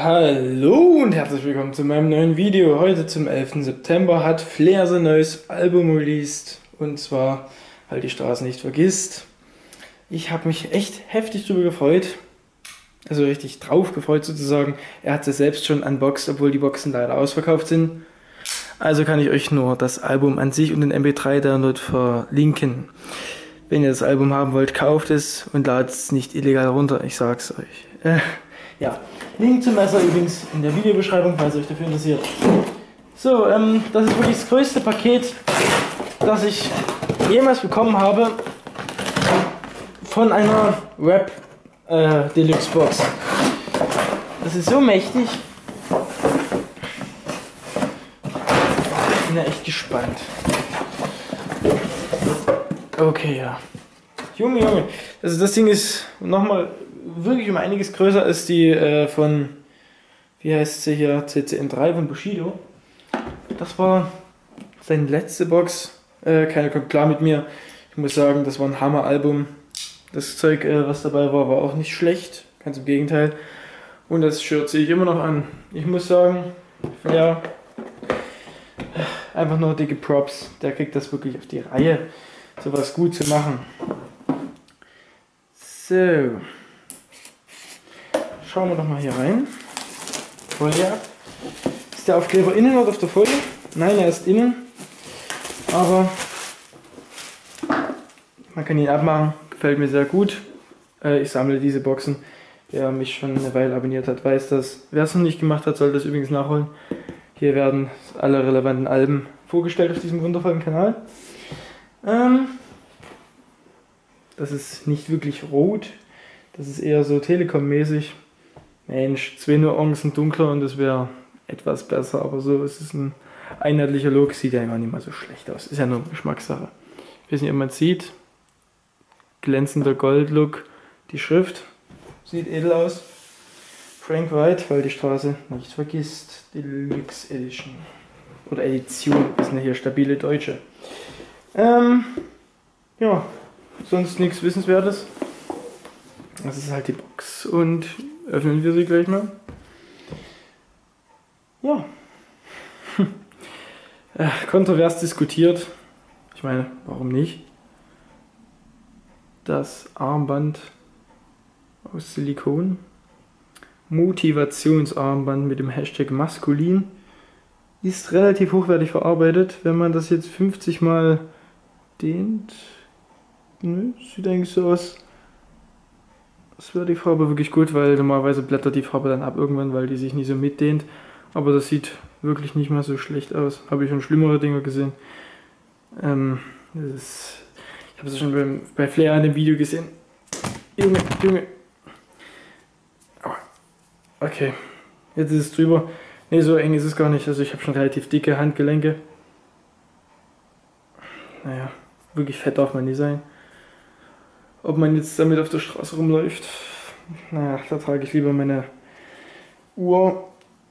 Hallo und herzlich willkommen zu meinem neuen Video. Heute zum 11. September hat Flair sein neues Album released. Und zwar Halt die Straße nicht vergisst. Ich habe mich echt heftig drüber gefreut. Also richtig drauf gefreut sozusagen. Er hat es selbst schon unboxed, obwohl die Boxen leider ausverkauft sind. Also kann ich euch nur das Album an sich und den MP3-Download verlinken. Wenn ihr das Album haben wollt, kauft es und ladet es nicht illegal runter. Ich sag's euch. Ja, Link zum Messer übrigens in der Videobeschreibung, falls euch dafür interessiert. So, das ist wirklich das größte Paket, das ich jemals bekommen habe von einer Rap Deluxe Box. Das ist so mächtig. Ich bin ja echt gespannt. Okay, ja. Junge. Also das Ding ist nochmal wirklich um einiges größer als die von, wie heißt sie hier, CCM3 von Bushido. Das war seine letzte Box. Keiner kommt klar mit mir. Ich muss sagen, das war ein Hammer-Album. Das Zeug, was dabei war, war auch nicht schlecht. Ganz im Gegenteil. Und das Shirt ziehe ich immer noch an. Ich muss sagen, ja, einfach nur dicke Props. Der kriegt das wirklich auf die Reihe, sowas gut zu machen. So. Schauen wir doch mal hier rein. Folie ab. Ist der Aufkleber innen oder auf der Folie? Nein, er ist innen. Aber man kann ihn abmachen. Gefällt mir sehr gut. Ich sammle diese Boxen. Wer mich schon eine Weile abonniert hat, weiß das. Wer es noch nicht gemacht hat, soll das übrigens nachholen. Hier werden alle relevanten Alben vorgestellt auf diesem wundervollen Kanal. Das ist nicht wirklich rot. Das ist eher so Telekom-mäßig. Mensch, 2 Nuancen dunkler und das wäre etwas besser, aber so ist es ein einheitlicher Look, sieht ja immer nicht mal so schlecht aus, ist ja nur Geschmackssache. Ich weiß nicht, ob man es sieht, glänzender Gold-Look, die Schrift sieht edel aus. Frank White, weil die Straße nicht vergisst, Deluxe Edition oder Edition, das sind ja hier stabile Deutsche. Ja, sonst nichts Wissenswertes. Das ist halt die Box und öffnen wir sie gleich mal. Ja. Kontrovers diskutiert. Ich meine, warum nicht? Das Armband aus Silikon. Motivationsarmband mit dem Hashtag maskulin. Ist relativ hochwertig verarbeitet. Wenn man das jetzt 50 Mal dehnt. Ne, sieht eigentlich so aus. Das wäre die Farbe wirklich gut, weil normalerweise blättert die Farbe dann ab irgendwann, weil die sich nicht so mitdehnt. Aber das sieht wirklich nicht mal so schlecht aus. Habe ich schon schlimmere Dinge gesehen. Ich habe es schon bei Flair in dem Video gesehen. Junge. Okay, jetzt ist es drüber. Ne, so eng ist es gar nicht. Also ich habe schon relativ dicke Handgelenke. Naja, wirklich fett darf man nie sein. Ob man jetzt damit auf der Straße rumläuft, naja, da trage ich lieber meine Uhr.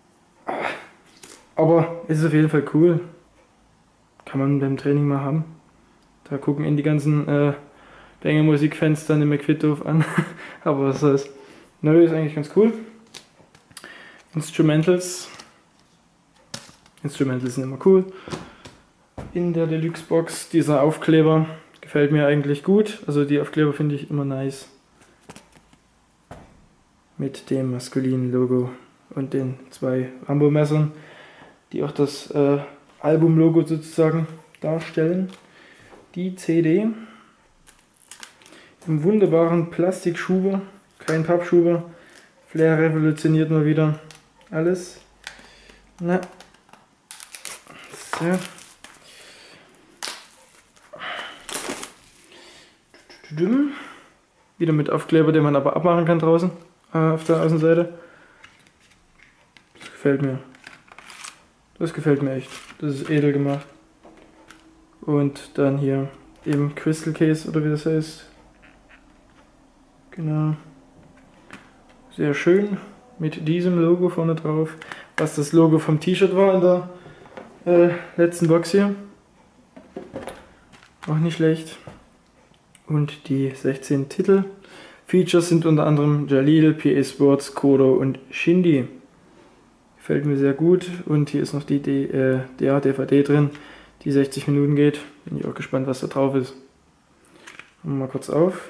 Aber es ist auf jeden Fall cool. Kann man beim Training mal haben. Da gucken in die ganzen Banger-Musik-Fans dann im Quitdorf an. Aber was soll's. Neu ist eigentlich ganz cool. Instrumentals sind immer cool. In der Deluxe Box dieser Aufkleber. Gefällt mir eigentlich gut, also die Aufkleber finde ich immer nice. Mit dem maskulinen Logo und den 2 Rambo-Messern, die auch das Album-Logo sozusagen darstellen. Die CD im wunderbaren Plastikschuber, kein Pappschuber. Flair revolutioniert mal wieder alles. Na. So. Wieder mit Aufkleber, den man aber abmachen kann draußen auf der Außenseite. Das gefällt mir. Das gefällt mir echt. Das ist edel gemacht. Und dann hier eben Crystal Case oder wie das heißt. Genau. Sehr schön mit diesem Logo vorne drauf. Was das Logo vom T-Shirt war in der letzten Box hier. Auch nicht schlecht. Und die 16 Titel. Features sind unter anderem Jalil, PA Sports, Kodo und Shindy. Gefällt mir sehr gut. Und hier ist noch die DVD drin, die 60 Minuten geht. Bin ich auch gespannt, was da drauf ist. Machen wir mal kurz auf.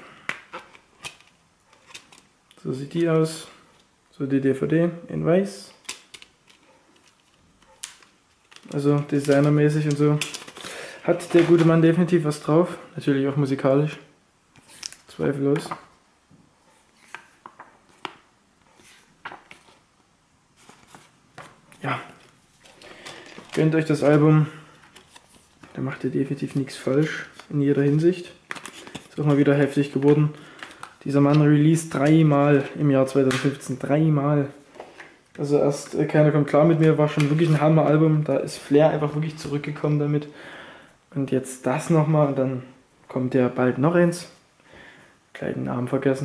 So sieht die aus. So die DVD in weiß. Also designermäßig und so. Hat der gute Mann definitiv was drauf. Natürlich auch musikalisch. Zweifellos. Ja. Gönnt euch das Album. Da macht ihr definitiv nichts falsch. In jeder Hinsicht. Ist auch mal wieder heftig geworden. Dieser Mann released 3-mal im Jahr 2015. 3-mal. Also erst Keiner kommt klar mit mir war schon wirklich ein Hammer-Album. Da ist Flair einfach wirklich zurückgekommen damit. Und jetzt das nochmal und dann kommt ja bald noch eins. Kleinen Namen vergessen.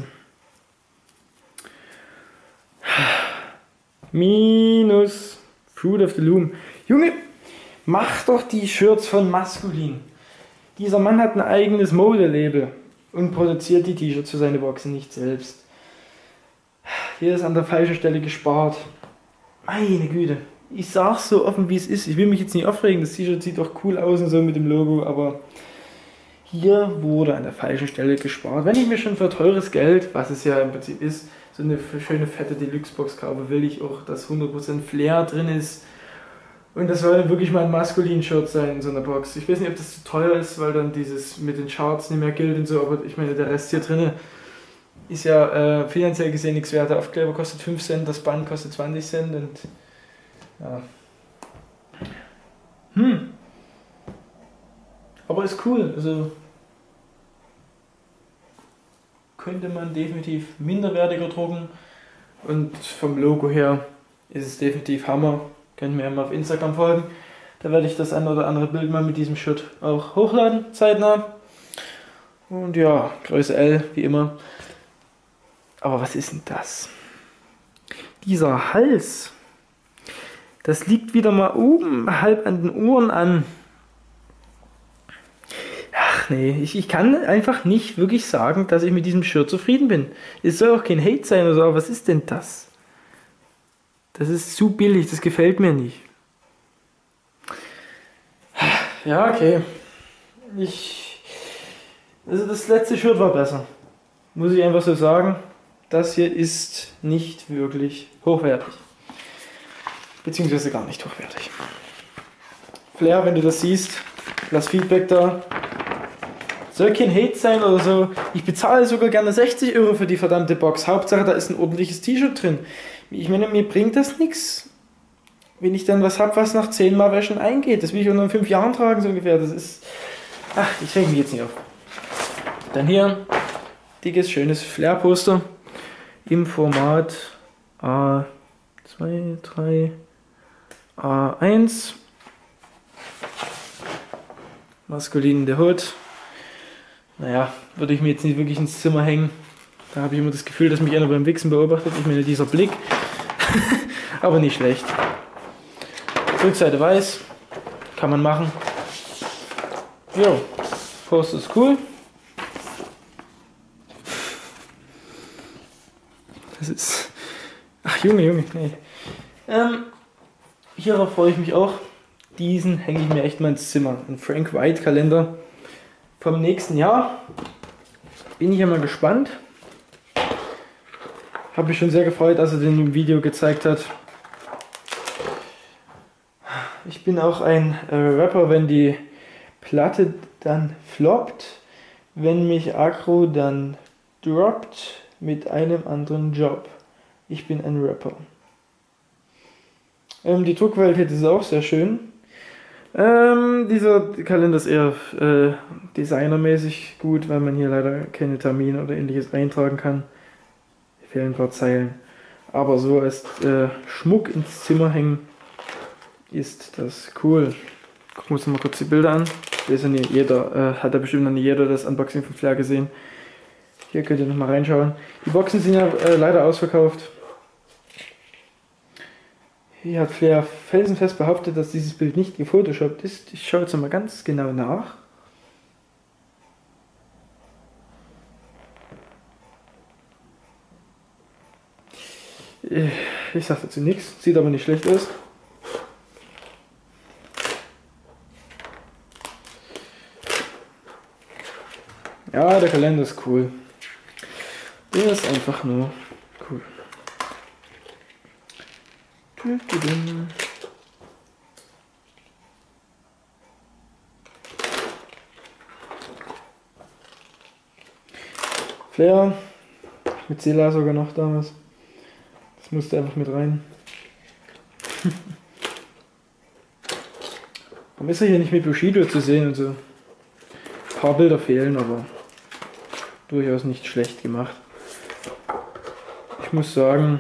Minus Fruit of the Loom. Junge, mach doch die Shirts von Maskulin. Dieser Mann hat ein eigenes Modelabel und produziert die T-Shirts für seine Boxen nicht selbst. Hier ist an der falschen Stelle gespart. Meine Güte. Ich sag's so offen wie es ist. Ich will mich jetzt nicht aufregen. Das T-Shirt sieht doch cool aus und so mit dem Logo, aber hier wurde an der falschen Stelle gespart. Wenn ich mir schon für teures Geld, was es ja im Prinzip ist, so eine schöne fette Deluxe-Box kaufe, will ich auch, dass 100% Flair drin ist. Und das soll wirklich mal ein Maskulin-Shirt sein in so einer Box. Ich weiß nicht, ob das zu teuer ist, weil dann dieses mit den Charts nicht mehr gilt und so, aber ich meine, der Rest hier drin ist ja finanziell gesehen nichts wert. Der Aufkleber kostet 5 Cent, das Band kostet 20 Cent und ja. Aber ist cool, also könnte man definitiv minderwertiger drucken und vom Logo her ist es definitiv Hammer. Könnt mir ja mal auf Instagram folgen, da werde ich das ein oder andere Bild mal mit diesem Shirt auch hochladen, zeitnah. Und ja, Größe L, wie immer. Aber was ist denn das? Dieser Hals, das liegt wieder mal oben halb an den Ohren an. Ach nee, ich kann einfach nicht wirklich sagen, dass ich mit diesem Shirt zufrieden bin. Es soll auch kein Hate sein oder so, aber was ist denn das? Das ist zu billig, das gefällt mir nicht. Ja, okay. Also das letzte Shirt war besser. Muss ich einfach so sagen. Das hier ist nicht wirklich hochwertig. Beziehungsweise gar nicht hochwertig. Flair, wenn du das siehst, lass Feedback da. Soll kein Hate sein oder so. Ich bezahle sogar gerne 60 € für die verdammte Box. Hauptsache, da ist ein ordentliches T-Shirt drin. Ich meine, mir bringt das nichts, wenn ich dann was habe, was nach 10 Mal Wäschen eingeht. Das will ich auch noch in 5 Jahren tragen, so ungefähr. Das ist... Ach, ich reg mich jetzt nicht auf. Dann hier, dickes, schönes Flair-Poster im Format A2, 3, A1. Maskulin in der Hood. Naja, würde ich mir jetzt nicht wirklich ins Zimmer hängen. Da habe ich immer das Gefühl, dass mich einer beim Wichsen beobachtet. Ich meine, dieser Blick. Aber nicht schlecht. Rückseite weiß. Kann man machen. Jo, Poster ist cool. Das ist... Ach, Junge, nee. Hierauf freue ich mich auch. Diesen hänge ich mir echt mal ins Zimmer. Ein Frank White Kalender vom nächsten Jahr. Bin ich ja mal gespannt. Habe mich schon sehr gefreut, als er den im Video gezeigt hat. Ich bin auch ein Rapper, wenn die Platte dann floppt, wenn mich Agro dann droppt mit einem anderen Job. Ich bin ein Rapper. Die Druckqualität ist auch sehr schön. Dieser Kalender ist eher designermäßig gut, weil man hier leider keine Termine oder ähnliches eintragen kann. Fehlen ein paar Zeilen. Aber so als Schmuck ins Zimmer hängen ist das cool. Gucken wir uns mal kurz die Bilder an. Das ja nicht jeder, hat ja bestimmt noch nicht jeder das Unboxing von Flair gesehen. Hier könnt ihr noch mal reinschauen. Die Boxen sind ja leider ausverkauft. Hier hat Flair felsenfest behauptet, dass dieses Bild nicht gefotoshoppt ist. Ich schaue jetzt mal ganz genau nach. Ich sag dazu nichts, sieht aber nicht schlecht aus. Ja, der Kalender ist cool. Der ist einfach nur cool. Flair mit Zela sogar noch damals. Das musste einfach mit rein. Warum ist er hier nicht mit Bushido zu sehen und so? Ein paar Bilder fehlen, aber durchaus nicht schlecht gemacht. Ich muss sagen,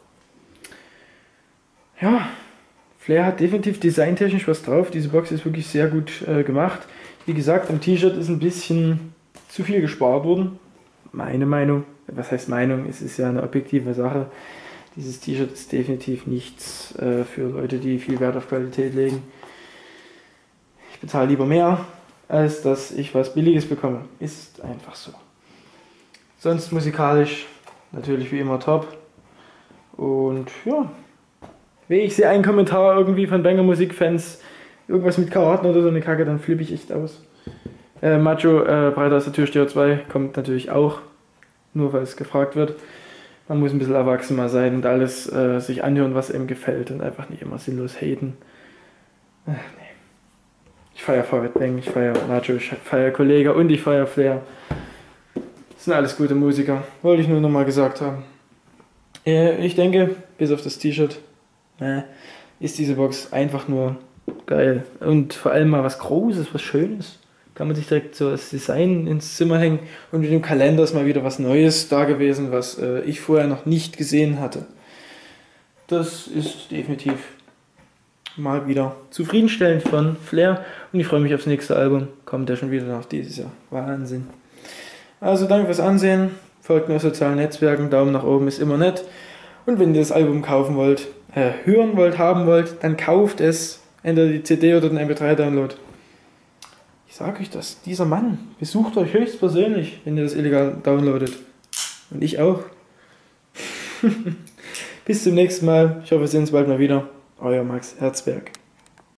ja, Flair hat definitiv designtechnisch was drauf. Diese Box ist wirklich sehr gut gemacht. Wie gesagt, am T-Shirt ist ein bisschen zu viel gespart worden. Meine Meinung. Was heißt Meinung? Es ist ja eine objektive Sache. Dieses T-Shirt ist definitiv nichts für Leute, die viel Wert auf Qualität legen. Ich bezahle lieber mehr, als dass ich was Billiges bekomme. Ist einfach so. Sonst musikalisch natürlich wie immer top. Und ja, ich sehe einen Kommentar irgendwie von Banger Musik-Fans, irgendwas mit Karten oder so eine Kacke, dann flippe ich echt aus. Macho, Breiter als der Türsteher 2 kommt natürlich auch, nur weil es gefragt wird. Man muss ein bisschen erwachsen mal sein und alles sich anhören, was einem gefällt und einfach nicht immer sinnlos haten. Nee. Ich feiere Farid Bang, ich feiere Macho, ich feiere Kollege und ich feiere Flair. Das sind alles gute Musiker, wollte ich nur nochmal gesagt haben. Ich denke, bis auf das T-Shirt, ist diese Box einfach nur geil. Und vor allem mal was Großes, was Schönes. Kann man sich direkt so als Design ins Zimmer hängen. Und mit dem Kalender ist mal wieder was Neues da gewesen, was ich vorher noch nicht gesehen hatte. Das ist definitiv mal wieder zufriedenstellend von Flair. Und ich freue mich aufs nächste Album. Kommt ja schon wieder nach dieses Jahr. Wahnsinn. Also danke fürs Ansehen. Folgt mir auf sozialen Netzwerken. Daumen nach oben ist immer nett. Und wenn ihr das Album kaufen wollt, hören wollt, haben wollt, dann kauft es. Entweder die CD oder den MP3-Download. Ich sage euch das, dieser Mann besucht euch höchstpersönlich, wenn ihr das illegal downloadet. Und ich auch. Bis zum nächsten Mal. Ich hoffe, wir sehen uns bald mal wieder. Euer Max Herzberg.